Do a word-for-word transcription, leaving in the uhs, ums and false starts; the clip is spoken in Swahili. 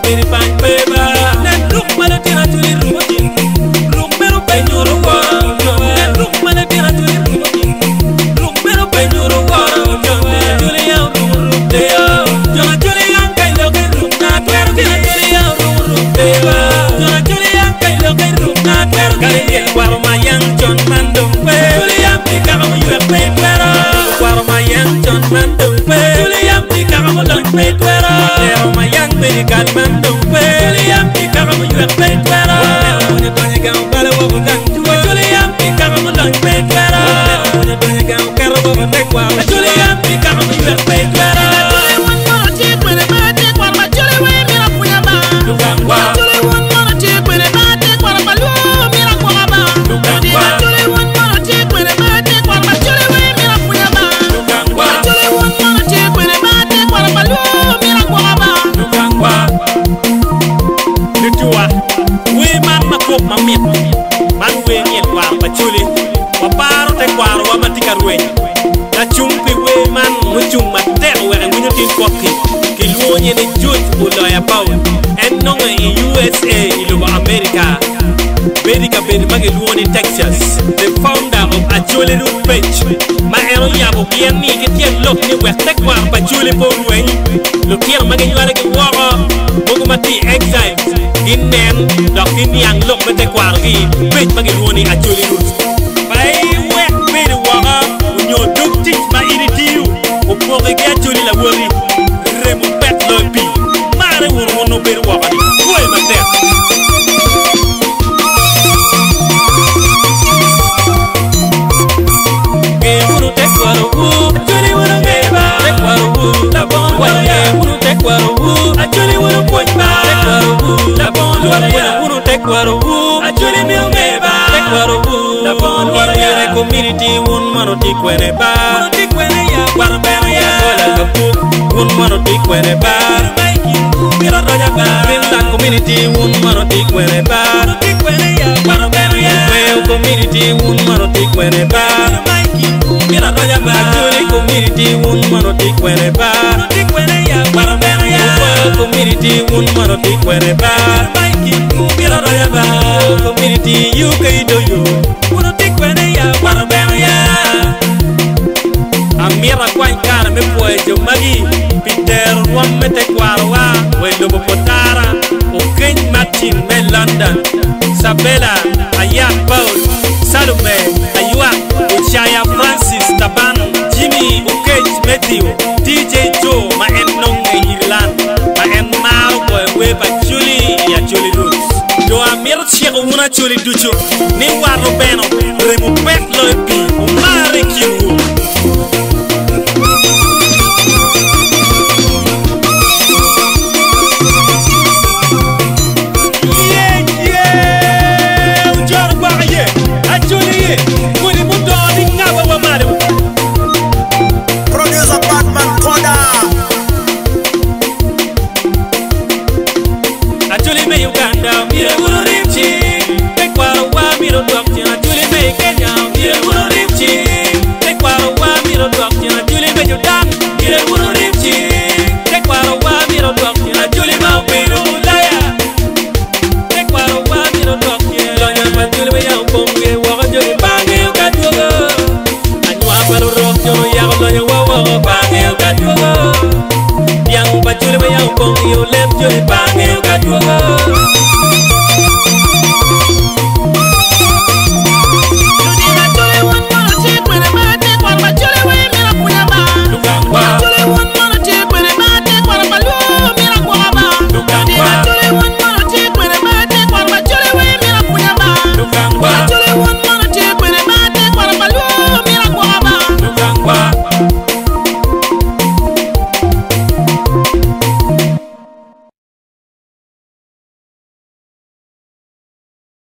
beri pan beba nen ruk mala tira tuli rutin ruk meru penyuru wara nen ruk mala tira tuli rutin ruk meru penyuru wara tuli ya ruk de yo jona tuli yang kai lo kai ruk na twer tira tuli ya ruk de yo jona tuli yang kai lo kai ruk na twer kali ye waro mayang jon mandum pe tuli yang tika mo yue pe twero waro mayang jon mandum pe tuli yang tika mo lo pe twero waro mayang pe gal mandum pe tuli yang tika mo yue pe twero mo tonya ga bala wo gang tuwa tuli yang tika mo lo pe twero mo tonya ga karo wo te kwa tuli yang tika mo yue pe twero tuli won mo ti kwere ba te kwa ma tuli we mi ra kuya ba tuli won mo ti kwere ba te kwa ma lu mi ra kwa ba tuli won mo ti kwere ba te kwa ma tuli we mi ra kuya ba tuli won mo ti kwere ba te kwa ma lu mi ra kwa ba Lutua we man ma kop ma mit man we ngel kwa ba tuli wa paro te kwa wa matika ruwe la chumpi we man mu chung ma te we ngunyo tin kokki ki luonye ne jut uloya paul en nonga i U S A iluba America America ben magi luoni Texas the founder of Acholi Root Page ma ero yabo bien ni ke tien lok ni we te kwa ba tuli po ruwen lo kier magi yare ke woro bogo mati exile inen dok tin yang lok be te kwa gi page magi luoni Acholi Root bai we be de woro unyo duk tik ma iritiu o poge ke Acholi la wori remo pet lo bi mare woro no be woro ni we ma te Acholi wunu point ba la bon wala wunu tek waru acholi mi ngeba tek waru la bon wala community wun mano tikwene ba tikwene ya waru beno ya wala kapu wun mano tikwene ba mira roja ba la community wun mano tikwene ba tikwene ya waru beno ya well community wun mano tikwene ba mira roja ba acholi community wun mano tikwene ba tikwene ya waru beno ya community wun mano tikwene ba mira roja ba community you kai do you wun tikwene ya waru beno ya amira kwa nkara me poe jo magi Peter wamme te kwarwa we lobo potara o Ken Martin me London Sabella Aya Paul Salome Ayua Uchaya Francis Taban Jimmy Okej Matthew D J Joe ma en nonge Ireland ma en maro boy we ba Chuli ya Chuli Roots do amir chego una Chuli ducho ni waro beno remo pet lo pi o mare kiwu Producer Batman Koda Acholi me Uganda, mire wuru rimchi. Tekwa wa miro dokti. Acholi me Kenya, mire wuru